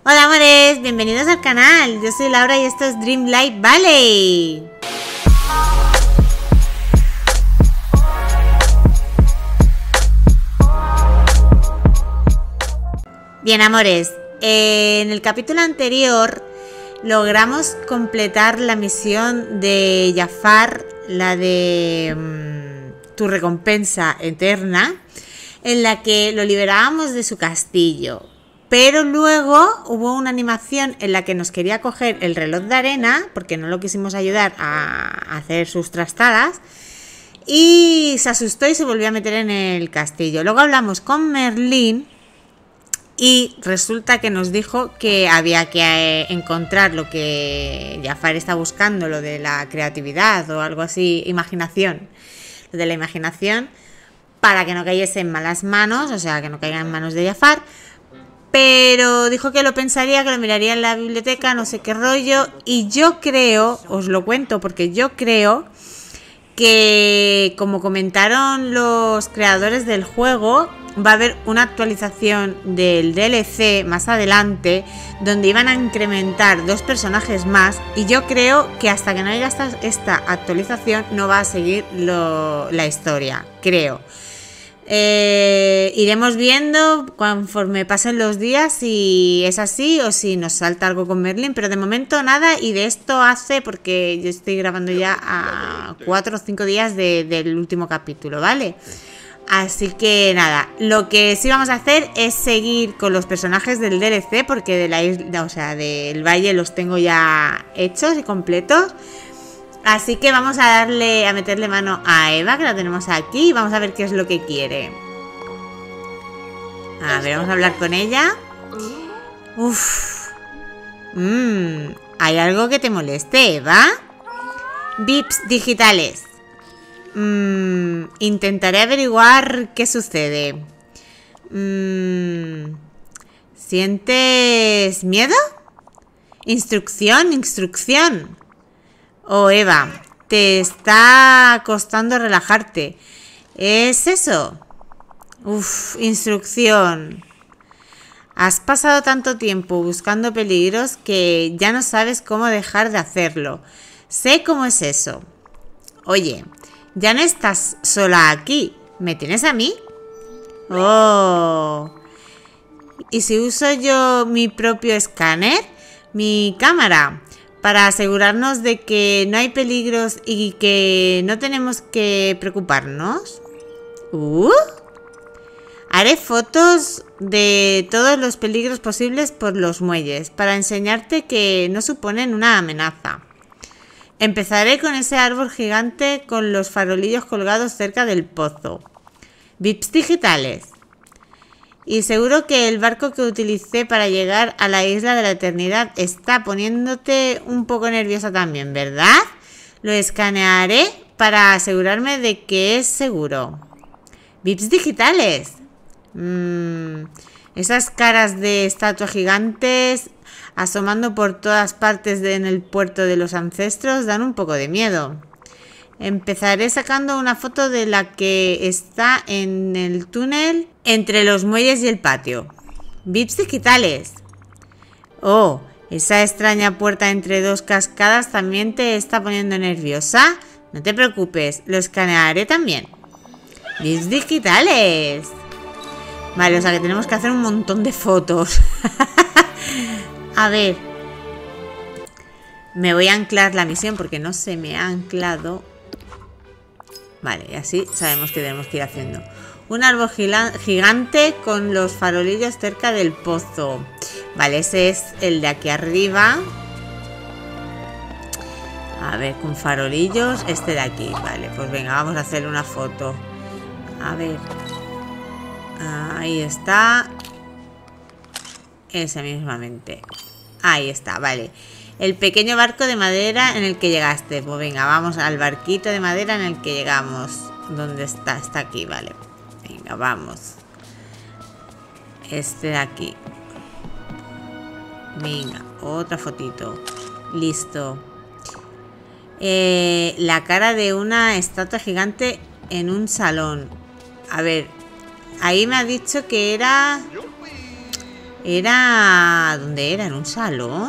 Hola amores, bienvenidos al canal. Yo soy Laura y esto es Dreamlight Valley. Bien amores, en el capítulo anterior logramos completar la misión de Jafar, la de tu recompensa eterna, en la que lo liberábamos de su castillo. Pero luego hubo una animación en la que nos quería coger el reloj de arena, porque no lo quisimos ayudar a hacer sus trastadas, y se asustó y se volvió a meter en el castillo. Luego hablamos con Merlín y resulta que nos dijo que había que encontrar lo que Jafar está buscando, lo de la creatividad o algo así, imaginación, lo de la imaginación, para que no cayese en malas manos, o sea, que no caiga en manos de Jafar. Pero dijo que lo pensaría, que lo miraría en la biblioteca, no sé qué rollo. Y yo creo, os lo cuento porque yo creo que, como comentaron los creadores del juego, va a haber una actualización del DLC más adelante donde iban a incrementar 2 personajes más. Y yo creo que hasta que no haya esta actualización no va a seguir la historia, creo. Iremos viendo conforme pasen los días si es así o si nos salta algo con Merlín, pero de momento nada. Y de esto hace, porque yo estoy grabando ya a 4 o 5 días del último capítulo, ¿vale? Así que nada, lo que sí vamos a hacer es seguir con los personajes del DLC, porque de la isla, o sea, del valle los tengo ya hechos y completos. Así que vamos a meterle mano a Eva, que la tenemos aquí, y vamos a ver qué es lo que quiere. A ver, vamos a hablar con ella. ¿Hay algo que te moleste, Eva? Vips digitales. Intentaré averiguar qué sucede. ¿Sientes miedo? Instrucción. Oh, Eva, te está costando relajarte. ¿Es eso? Instrucción. Has pasado tanto tiempo buscando peligros que ya no sabes cómo dejar de hacerlo. Sé cómo es eso. Oye, ya no estás sola aquí. ¿Me tienes a mí? Oh. ¿Y si uso yo mi propio escáner? Mi cámara, para asegurarnos de que no hay peligros y que no tenemos que preocuparnos. Haré fotos de todos los peligros posibles por los muelles para enseñarte que no suponen una amenaza. Empezaré con ese árbol gigante con los farolillos colgados cerca del pozo. Vips digitales. Y seguro que el barco que utilicé para llegar a la isla de la eternidad está poniéndote un poco nerviosa también, ¿verdad? Lo escanearé para asegurarme de que es seguro. Vips digitales. Esas caras de estatuas gigantes asomando por todas partes en el puerto de los ancestros dan un poco de miedo. Empezaré sacando una foto de la que está en el túnel entre los muelles y el patio. Vips digitales. Oh, esa extraña puerta entre 2 cascadas también te está poniendo nerviosa. No te preocupes, lo escanearé también. Vips digitales. Vale, o sea que tenemos que hacer un montón de fotos. A ver. Me voy a anclar la misión porque no se me ha anclado. Vale, y así sabemos que tenemos que ir haciendo. Un árbol gigante con los farolillos cerca del pozo. Vale, ese es el de aquí arriba. A ver, con farolillos, este de aquí. Vale, pues venga, vamos a hacer una foto. A ver. Ahí está. Ese mismamente. Ahí está, vale. El pequeño barco de madera en el que llegaste. Pues venga, vamos al barquito de madera en el que llegamos. ¿Dónde está? Está aquí, vale. Venga, vamos. Este de aquí. Venga, otra fotito. Listo. La cara de una estatua gigante en un salón. A ver, ahí me ha dicho que era Era... ¿Dónde era? ¿En un salón?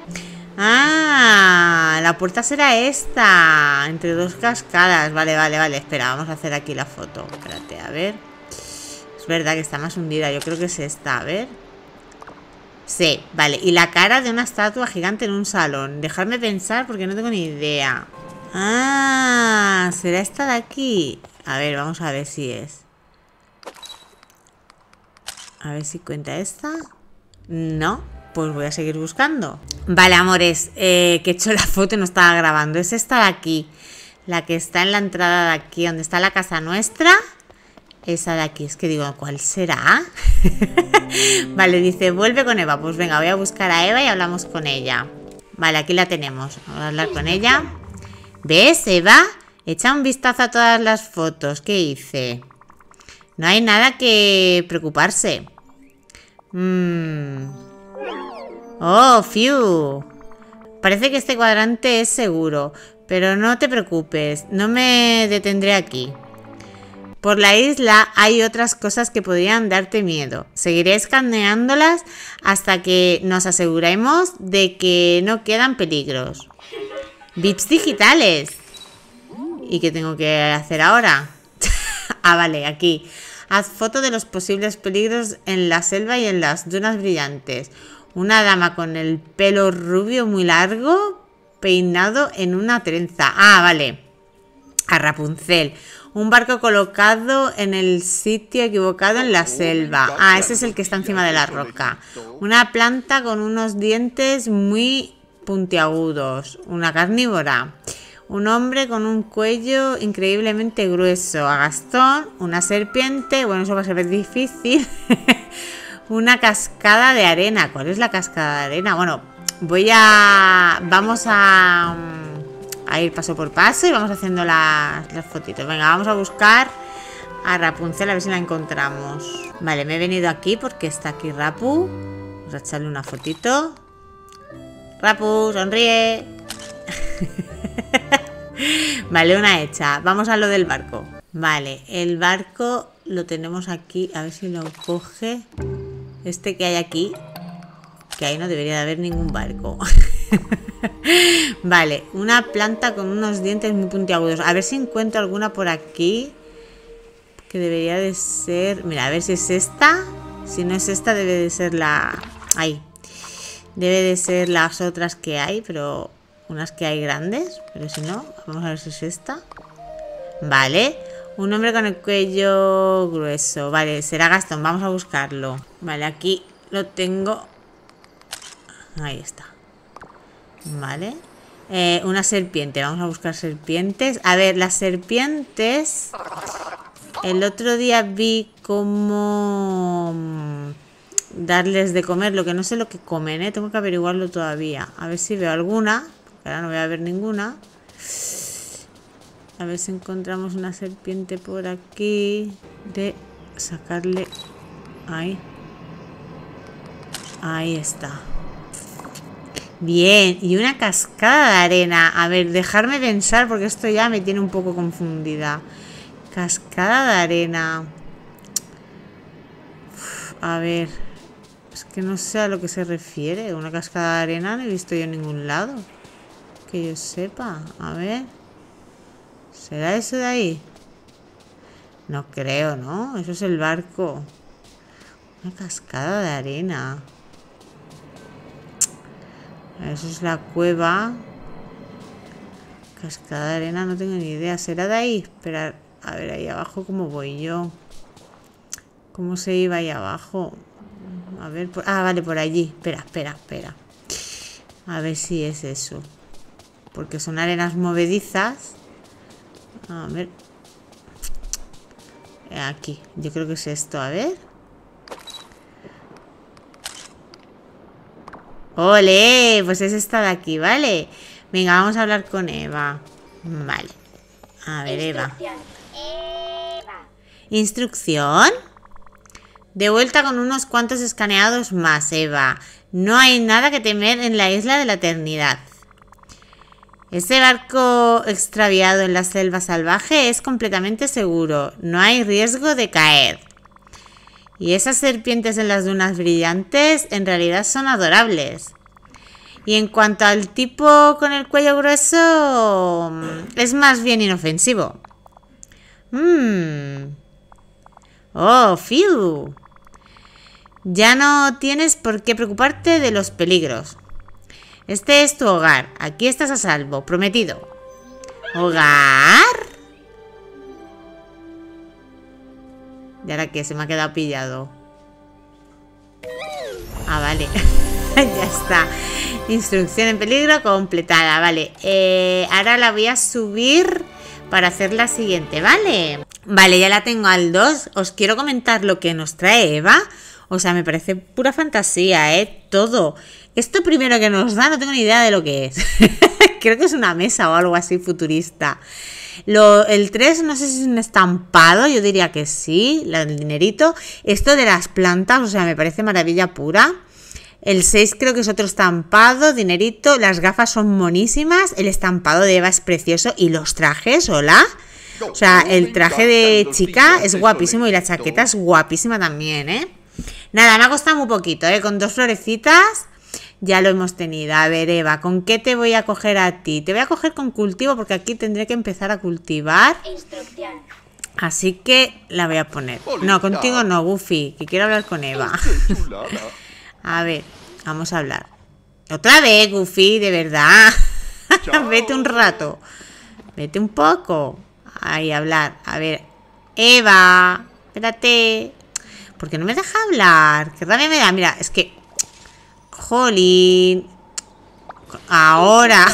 Ah, la puerta será esta. Entre dos cascadas. Vale, vale, vale. Espera, vamos a hacer aquí la foto. Espérate, a ver. Es verdad que está más hundida. Yo creo que es esta, a ver. Sí, vale. Y la cara de una estatua gigante en un salón. Dejadme pensar porque no tengo ni idea. Ah, ¿será esta de aquí? A ver, vamos a ver si es. A ver si cuenta esta. No, pues voy a seguir buscando. Vale, amores, que he hecho la foto y no estaba grabando. Es esta de aquí. La que está en la entrada de aquí, donde está la casa nuestra. Esa de aquí. Es que digo, ¿cuál será? Vale, dice, vuelve con Eva. Pues venga, voy a buscar a Eva y hablamos con ella. Vale, aquí la tenemos. Vamos a hablar con ella. ¿Ves, Eva? Echa un vistazo a todas las fotos que hice. No hay nada que preocuparse. Oh, phew. Parece que este cuadrante es seguro. Pero no te preocupes, no me detendré aquí. Por la isla hay otras cosas que podrían darte miedo. Seguiré escaneándolas hasta que nos aseguremos de que no quedan peligros. Bits digitales. ¿Y qué tengo que hacer ahora? Ah, vale, aquí. Haz foto de los posibles peligros en la selva y en las dunas brillantes. Una dama con el pelo rubio muy largo, peinado en una trenza. Ah, vale. A Rapunzel. Un barco colocado en el sitio equivocado en la selva. Ah, ese es el que está encima de la roca. Una planta con unos dientes muy puntiagudos. Una carnívora. Un hombre con un cuello increíblemente grueso. A Gastón. Una serpiente. Bueno, eso va a ser difícil. Una cascada de arena. ¿Cuál es la cascada de arena? Bueno, vamos a ir paso por paso y vamos haciendo las fotitos. Venga, vamos a buscar a Rapunzel a ver si la encontramos. Vale, me he venido aquí porque está aquí Rapu. Vamos a echarle una fotito. Rapu, sonríe. Vale, una hecha. Vamos a lo del barco. Vale, el barco lo tenemos aquí. A ver si lo coge. Este que hay aquí. Que ahí no debería de haber ningún barco. Vale, una planta con unos dientes muy puntiagudos. A ver si encuentro alguna por aquí. Que debería de ser... Mira, a ver si es esta. Si no es esta, debe de ser la... Ahí. Debe de ser las otras que hay, pero... Unas que hay grandes. Pero si no, vamos a ver si es esta. Vale. Un hombre con el cuello grueso. Vale, será Gastón. Vamos a buscarlo. Vale, aquí lo tengo. Ahí está. Vale. Una serpiente. Vamos a buscar serpientes. A ver, las serpientes... El otro día vi cómo darles de comer. Lo que no sé lo que comen, ¿eh? Tengo que averiguarlo todavía. A ver si veo alguna. Ahora no voy a ver ninguna. A ver si encontramos una serpiente por aquí. De sacarle... Ahí. Ahí está. Bien. Y una cascada de arena. A ver, dejarme pensar porque esto ya me tiene un poco confundida. Cascada de arena. A ver. Es que no sé a lo que se refiere. Una cascada de arena no he visto yo en ningún lado. Que yo sepa. A ver. ¿Será eso de ahí? No creo, ¿no? Eso es el barco. Una cascada de arena. Eso es la cueva. Cascada de arena, no tengo ni idea. ¿Será de ahí? Espera, a ver, ahí abajo, ¿cómo voy yo? ¿Cómo se iba ahí abajo? A ver, vale, por allí. Espera. A ver si es eso. Porque son arenas movedizas. A ver. Aquí, yo creo que es esto, a ver. ¡Ole! Pues es esta de aquí, ¿vale? Venga, vamos a hablar con Eva. Vale. A ver, Eva. ¿Instrucción? De vuelta con unos cuantos escaneados más, Eva. No hay nada que temer en la isla de la eternidad. Ese barco extraviado en la selva salvaje es completamente seguro. No hay riesgo de caer. Y esas serpientes en las dunas brillantes en realidad son adorables. Y en cuanto al tipo con el cuello grueso, es más bien inofensivo. Oh, Fiu. Ya no tienes por qué preocuparte de los peligros. Este es tu hogar. Aquí estás a salvo, prometido. ¿Hogar? ¿Y ahora qué? Se me ha quedado pillado. Ah, vale. Ya está. Instrucción en peligro completada. Vale. Ahora la voy a subir para hacer la siguiente, ¿vale? Vale, ya la tengo al 2. Os quiero comentar lo que nos trae Eva. O sea, me parece pura fantasía, ¿eh? Todo. Esto primero que nos da, no tengo ni idea de lo que es. Creo que es una mesa o algo así futurista. El 3 no sé si es un estampado, yo diría que sí, el dinerito. Esto de las plantas, o sea, me parece maravilla pura. El 6 creo que es otro estampado, dinerito. Las gafas son monísimas. El estampado de Eva es precioso. Y los trajes, hola. O sea, el traje de chica es guapísimo y la chaqueta es guapísima también, ¿eh? Nada, me ha costado muy poquito, ¿eh? Con 2 florecitas ya lo hemos tenido. A ver, Eva, ¿con qué te voy a coger a ti? Te voy a coger con cultivo porque aquí tendré que empezar a cultivar. Instrucción. Así que la voy a poner. No, contigo no, Goofy, que quiero hablar con Eva. A ver, vamos a hablar. Otra vez, Goofy, de verdad. Vete un rato. Vete un poco. Ahí, hablar. A ver, Eva, espérate. ¿Por qué no me deja hablar? Qué rabia me da. Mira, es que... Jolín. Ahora.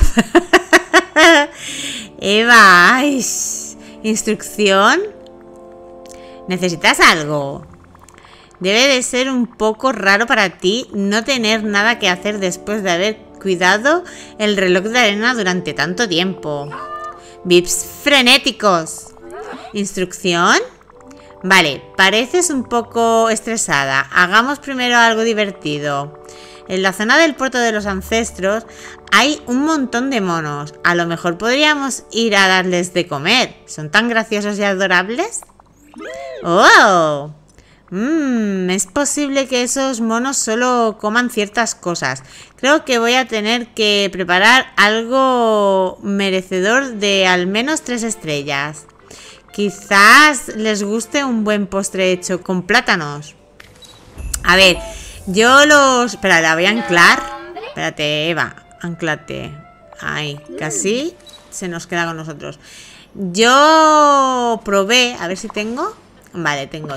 Eva. Ay, instrucción. ¿Necesitas algo? Debe de ser un poco raro para ti no tener nada que hacer después de haber cuidado el reloj de arena durante tanto tiempo. Bips frenéticos. ¿Instrucción? Vale, pareces un poco estresada. Hagamos primero algo divertido. En la zona del puerto de los ancestros hay un montón de monos. A lo mejor podríamos ir a darles de comer. ¿Son tan graciosos y adorables? ¡Oh! Es posible que esos monos solo coman ciertas cosas. Creo que voy a tener que preparar algo merecedor de al menos 3 estrellas. Quizás les guste un buen postre hecho con plátanos. A ver, yo los... Espera, la voy a anclar. Espérate, Eva, anclate. Ahí, casi se nos queda con nosotros. Yo probé, a ver si tengo. Vale, tengo.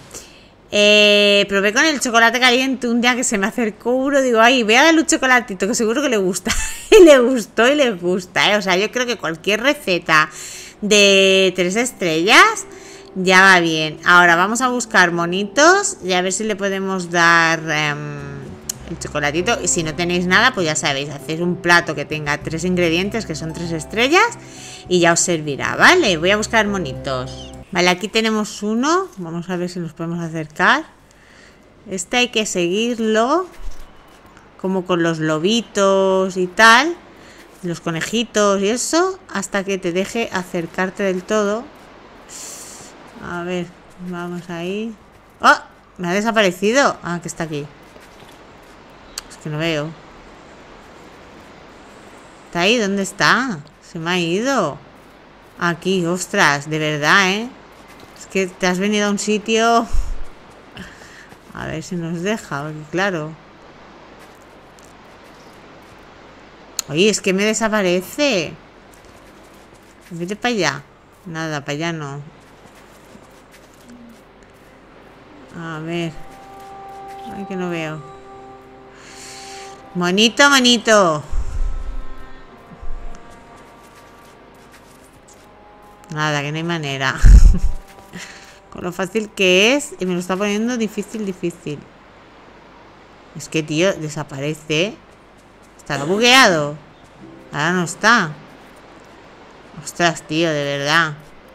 Probé con el chocolate caliente un día que se me acercó uno. Digo, ay, voy a darle un chocolatito que seguro que le gusta. Y le gustó y le gusta, ¿eh? O sea, yo creo que cualquier receta de 3 estrellas ya va bien. Ahora vamos a buscar monitos y a ver si le podemos dar el chocolatito. Y si no tenéis nada, pues ya sabéis, hacéis un plato que tenga 3 ingredientes, que son 3 estrellas, y ya os servirá, ¿vale? Voy a buscar monitos. Vale, aquí tenemos uno. Vamos a ver si nos podemos acercar. Este hay que seguirlo, como con los lobitos y tal, los conejitos y eso, hasta que te deje acercarte del todo. A ver, vamos ahí. ¡Oh! Me ha desaparecido. Ah, que está aquí. Es que no veo. ¿Está ahí? ¿Dónde está? Se me ha ido. Aquí, ostras, de verdad, ¿eh? Es que te has venido a un sitio... A ver si nos deja, porque claro... Oye, es que me desaparece. Vete para allá. Nada, para allá no. A ver. Ay, que no veo. Monito, monito. Nada, que no hay manera. Con lo fácil que es. Y me lo está poniendo difícil. Es que, tío, desaparece. Está bugueado. Ahora no está. Ostras, tío, de verdad.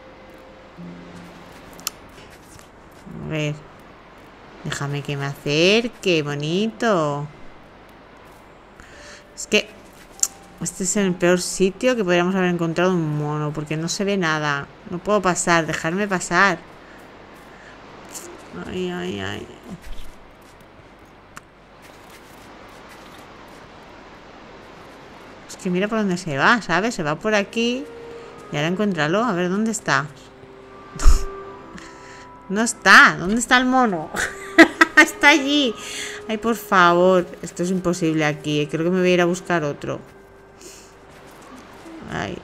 A ver. Déjame que me acerque, bonito. Es que este es el peor sitio que podríamos haber encontrado un mono, porque no se ve nada. No puedo pasar, dejarme pasar. Ay, ay, ay. Es que mira por dónde se va, ¿sabes? Se va por aquí. Y ahora encuéntralo. A ver, ¿dónde está? No está. ¿Dónde está el mono? Está allí. Ay, por favor. Esto es imposible aquí. Creo que me voy a ir a buscar otro. Ay.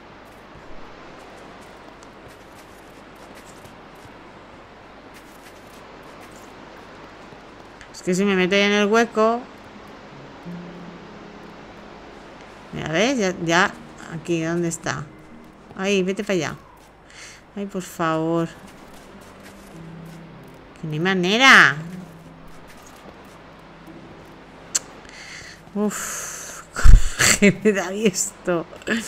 Es que si me meto ahí en el hueco... Mira, ¿ves? Ya... Aquí, ¿dónde está? Ahí, vete para allá. Ay, por favor. Que no hay manera. Uf. ¿Qué me da esto?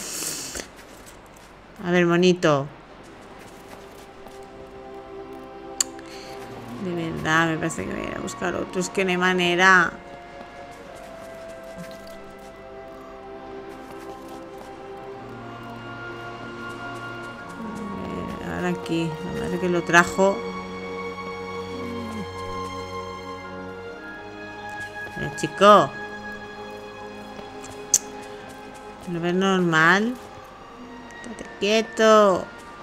A ver, monito. De verdad, me parece que voy a ir a buscar otro. Es que no hay manera. A ver, ahora aquí. La madre que lo trajo. Pero chico. ¿Lo ves normal? Estate quieto.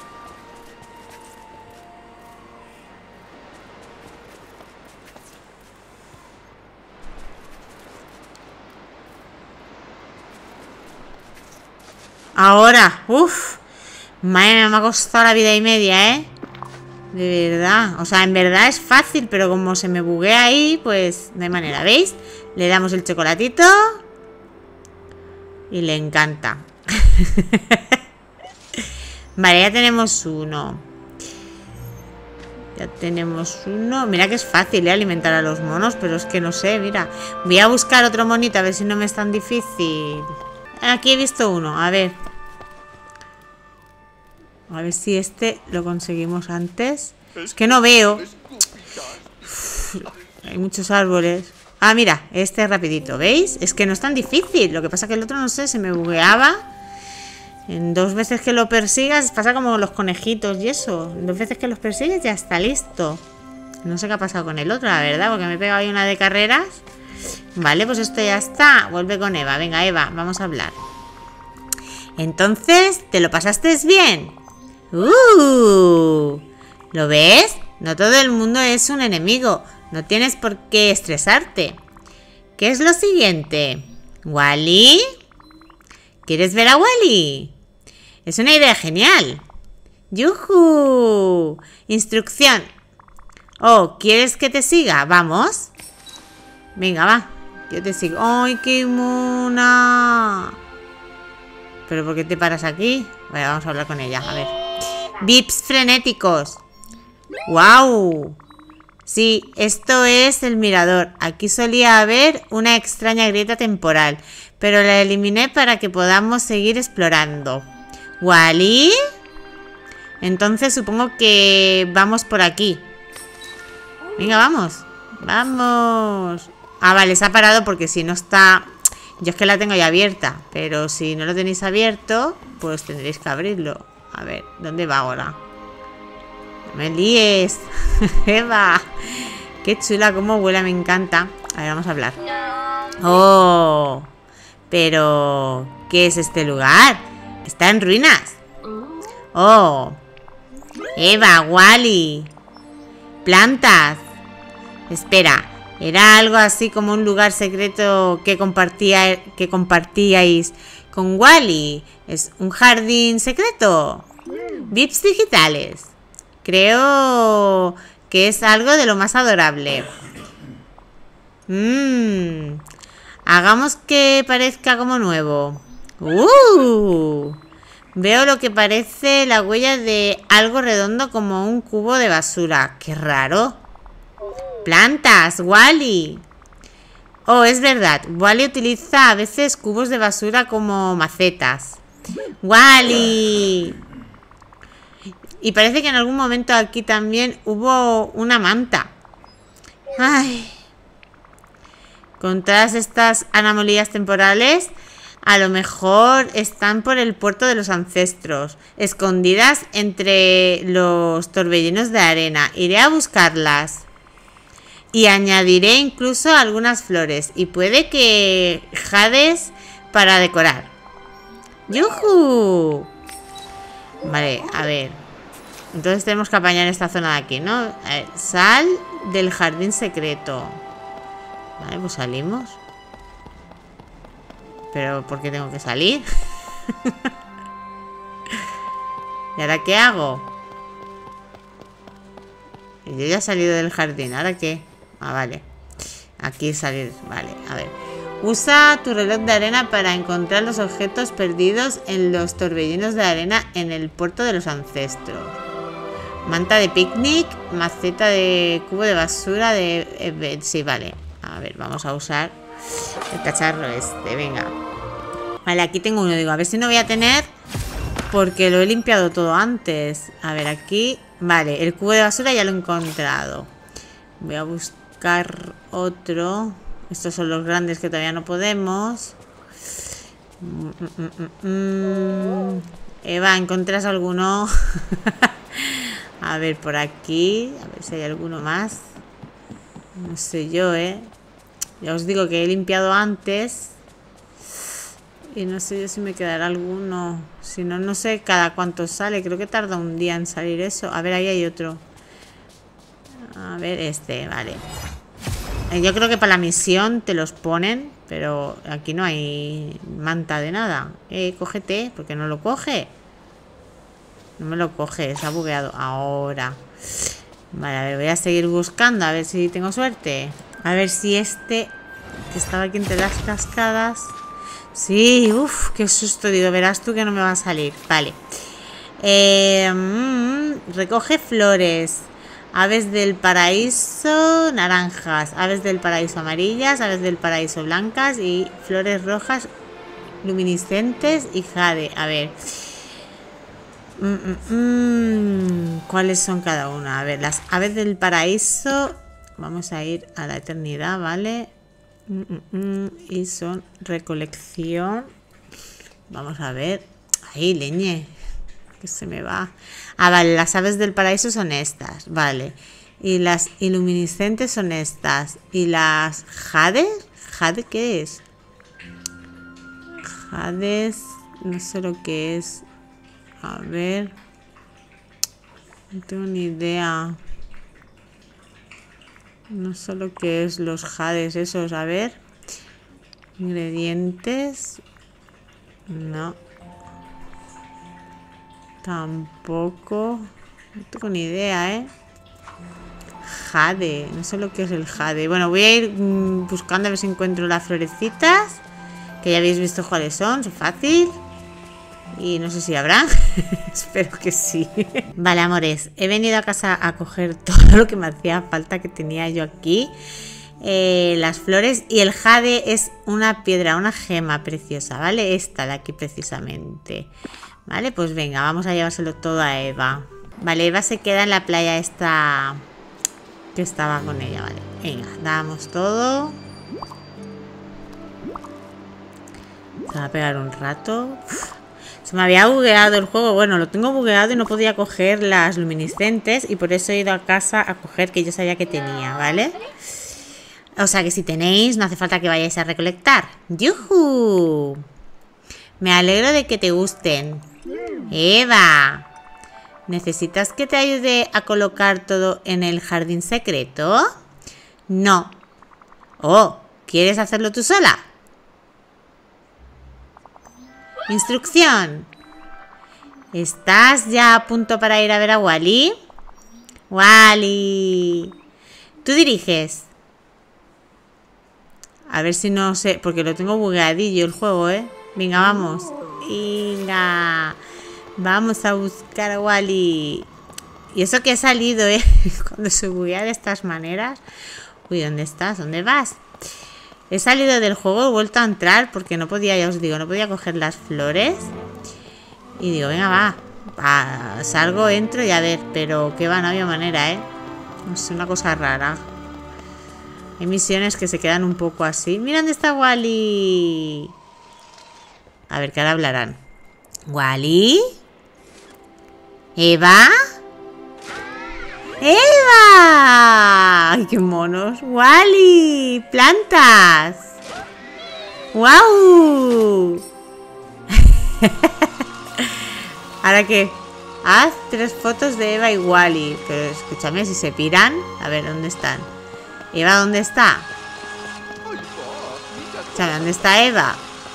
Ahora, uff. Madre, me ha costado la vida y media, ¿eh? De verdad. O sea, en verdad es fácil, pero como se me buguea ahí, pues no hay manera. ¿Veis? Le damos el chocolatito. Y le encanta. Vale, ya tenemos uno. Ya tenemos uno. Mira que es fácil, alimentar a los monos, pero es que no sé, mira. Voy a buscar otro monito, a ver si no me es tan difícil. Aquí he visto uno, a ver. A ver si este lo conseguimos antes. Es que no veo. Uf, hay muchos árboles. Ah, mira, este es rapidito, ¿veis? Es que no es tan difícil. Lo que pasa que el otro, no sé, se me bugueaba. En 2 veces que lo persigas, pasa como los conejitos y eso. En 2 veces que los persigues ya está listo. No sé qué ha pasado con el otro, la verdad, porque me he pegado ahí una de carreras. Vale, pues esto ya está. Vuelve con Eva. Venga, Eva, vamos a hablar. Entonces, ¿te lo pasaste bien? ¿Lo ves? No todo el mundo es un enemigo. No tienes por qué estresarte. ¿Qué es lo siguiente? ¿Wally? ¿Quieres ver a Wally? Es una idea genial. ¡Yujú! Instrucción. Oh, ¿quieres que te siga? ¿Vamos? Venga, va. Yo te sigo. ¡Ay, qué mona! ¿Pero por qué te paras aquí? Bueno, vamos a hablar con ella. A ver. Vips frenéticos. ¡Wow! Sí, esto es el mirador. Aquí solía haber una extraña grieta temporal, pero la eliminé para que podamos seguir explorando. ¿Wally? Entonces supongo que vamos por aquí. Venga, vamos. ¡Vamos! Ah, vale, se ha parado porque si no está... Yo es que la tengo ya abierta, pero si no lo tenéis abierto, pues tendréis que abrirlo. A ver, ¿dónde va ahora? No me líes. Eva. Qué chula, cómo huele, me encanta. A ver, vamos a hablar. Oh, pero ¿qué es este lugar? Está en ruinas. Oh, Eva, Wally. Plantas. Espera. Era algo así como un lugar secreto que compartíais con Wally. ¿Es un jardín secreto? Vips digitales. Creo que es algo de lo más adorable. Hagamos que parezca como nuevo. Veo lo que parece la huella de algo redondo como un cubo de basura. ¡Qué raro! Plantas, Wally. Oh, es verdad. Wally utiliza a veces cubos de basura como macetas. Wally. Y parece que en algún momento aquí también hubo una manta. Ay. Con todas estas anomalías temporales, A lo mejor están por el puerto de los ancestros, escondidas entre los torbellinos de arena. Iré a buscarlas. Y añadiré incluso algunas flores. Y puede que jades para decorar. ¡Yujú! Vale, a ver. Entonces tenemos que apañar esta zona de aquí, ¿no? A ver, sal del jardín secreto. Vale, pues salimos. Pero ¿por qué tengo que salir? ¿Y ahora qué hago? Yo ya he salido del jardín. ¿Ahora qué? Ah, vale. Aquí salir. Vale, a ver. Usa tu reloj de arena para encontrar los objetos perdidos en los torbellinos de arena en el puerto de los ancestros. Manta de picnic, maceta de cubo de basura de... sí, vale. A ver, vamos a usar el cacharro este. Venga. Vale, aquí tengo uno. Digo, a ver si no voy a tener... Porque lo he limpiado todo antes. A ver, aquí... Vale, el cubo de basura ya lo he encontrado. Voy a buscar otro. Estos son los grandes que todavía no podemos. Eva, ¿encontrás alguno? A ver, por aquí. A ver si hay alguno más. No sé yo, ¿eh? Ya os digo que he limpiado antes. Y no sé yo si me quedará alguno. Si no, no sé cada cuánto sale. Creo que tarda un día en salir eso. A ver, ahí hay otro. A ver, este, vale. Yo creo que para la misión te los ponen. Pero aquí no hay manta de nada. Cógete, porque no lo coge. No me lo coge, se ha bugueado. Ahora. Vale, a ver, voy a seguir buscando. A ver si tengo suerte. A ver si este que estaba aquí entre las cascadas. Sí, uff, qué susto. Digo, verás tú que no me va a salir. Vale. Recoge flores. Aves del paraíso naranjas. Aves del paraíso amarillas. Aves del paraíso blancas. Y flores rojas luminiscentes y jade. A ver. ¿Cuáles son cada una? A ver, las aves del paraíso. Vamos a ir a la eternidad, ¿vale? Y son recolección. Vamos a ver. Ahí, leñe. Que se me va. Ah, vale, las aves del paraíso son estas. Vale. Y las iluminiscentes son estas. Y las jades. ¿Jade qué es? Jades. No sé lo que es. A ver. No tengo ni idea. No sé lo que es los jades esos. A ver. Ingredientes. No. Tampoco. No tengo ni idea, ¿eh? Jade. No sé lo que es el jade. Bueno, voy a ir buscando a ver si encuentro las florecitas. Que ya habéis visto cuáles son. Son fácil. Y no sé si habrá. Espero que sí. Vale, amores. He venido a casa a coger todo lo que me hacía falta que tenía yo aquí. Las flores. Y el jade es una piedra, una gema preciosa, ¿vale? Esta de aquí precisamente. Vale, pues venga, vamos a llevárselo todo a Eva. Vale, Eva se queda en la playa esta que estaba con ella, vale. Venga, damos todo. Se va a pegar un rato. Se me había bugueado el juego. Bueno, lo tengo bugueado y no podía coger las luminiscentes. Y por eso he ido a casa a coger que yo sabía que tenía, ¿vale? O sea que si tenéis, no hace falta que vayáis a recolectar. ¡Yujú! Me alegro de que te gusten. Eva, ¿necesitas que te ayude a colocar todo en el jardín secreto? No. Oh, ¿quieres hacerlo tú sola? Instrucción. ¿Estás ya a punto para ir a ver a Wally? Wally. Tú diriges. A ver si no sé, porque lo tengo bugueadillo el juego, ¿eh? Venga, vamos. Venga. Vamos a buscar a Wally. Y eso que he salido, ¿eh? Cuando se buguea de estas maneras. Uy, ¿dónde estás? ¿Dónde vas? He salido del juego, he vuelto a entrar porque no podía, ya os digo, no podía coger las flores. Y digo, venga, va. Salgo, entro y a ver, pero que va, no había manera, ¿eh? Es una cosa rara. Hay misiones que se quedan un poco así. ¡Mira dónde está Wally! A ver, ¿qué ahora hablarán? ¿Wally? ¿Eva? ¡Eva! ¡Ay, qué monos! ¡Wally! ¡Plantas! ¡Guau! ¿Ahora qué? Haz 3 fotos de Eva y Wally. Pero escúchame, si se piran. A ver, ¿dónde están? ¿Eva dónde está? Escúchame, ¿dónde está Eva?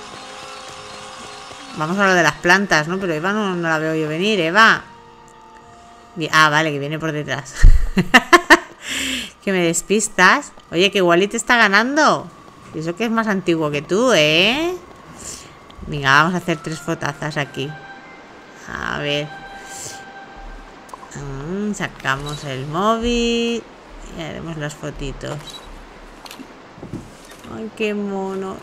Vamos a lo de las plantas, ¿no? Pero Eva no la veo yo venir, Eva. Ah, vale, que viene por detrás. Que me despistas. Oye, que Wally te está ganando. Y eso que es más antiguo que tú, ¿eh? Venga, vamos a hacer 3 fotazas aquí. A ver. Sacamos el móvil y haremos las fotitos. Ay, qué mono.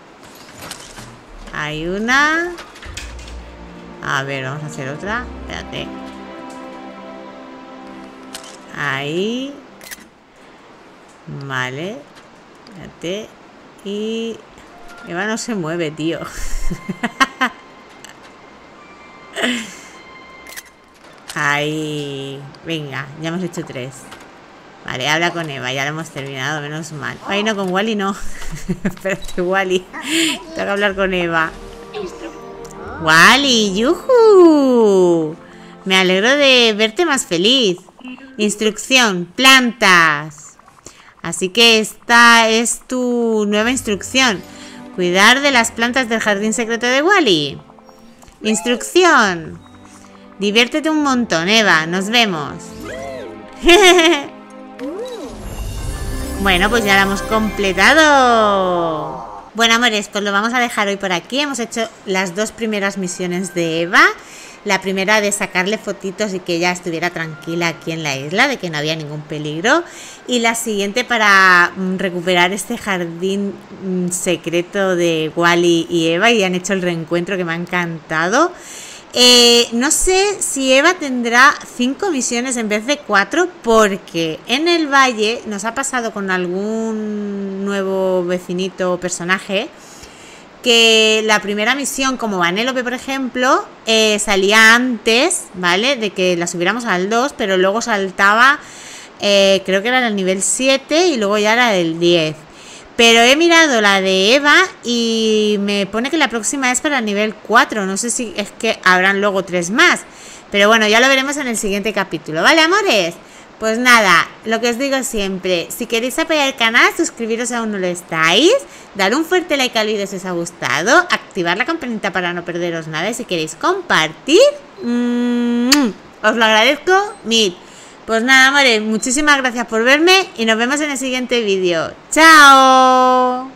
Hay una. A ver, vamos a hacer otra. Espérate. Ahí. Vale. Espérate. Y... Eva no se mueve, tío. Ahí. Venga, ya hemos hecho 3. Vale, habla con Eva. Ya lo hemos terminado, menos mal. Ay, no, con Wally no. Espérate, Wally. Tengo que hablar con Eva. Wally, yujú. Me alegro de verte más feliz. Instrucción, plantas. Así que esta es tu nueva instrucción. Cuidar de las plantas del jardín secreto de Wally. Instrucción. Diviértete un montón, Eva. Nos vemos. Bueno, pues ya la hemos completado. Bueno, amores, pues lo vamos a dejar hoy por aquí. Hemos hecho las 2 primeras misiones de Eva. La primera de sacarle fotitos y que ella estuviera tranquila aquí en la isla, de que no había ningún peligro. Y la siguiente para recuperar este jardín secreto de Wally y Eva. Y han hecho el reencuentro que me ha encantado. No sé si Eva tendrá 5 misiones en vez de 4, porque en el valle nos ha pasado con algún nuevo vecinito o personaje que la primera misión, como Vanellope por ejemplo, salía antes, ¿vale? De que la subiéramos al 2, pero luego saltaba, creo que era el nivel 7 y luego ya era el 10. Pero he mirado la de Eva y me pone que la próxima es para el nivel 4. No sé si es que habrán luego 3 más. Pero bueno, ya lo veremos en el siguiente capítulo. ¿Vale, amores? Pues nada, lo que os digo siempre. Si queréis apoyar el canal, suscribiros si aún no lo estáis. Dar un fuerte like al vídeo si os ha gustado. Activar la campanita para no perderos nada. Y si queréis compartir, os lo agradezco mil. Pues nada, amores, muchísimas gracias por verme y nos vemos en el siguiente vídeo. ¡Chao!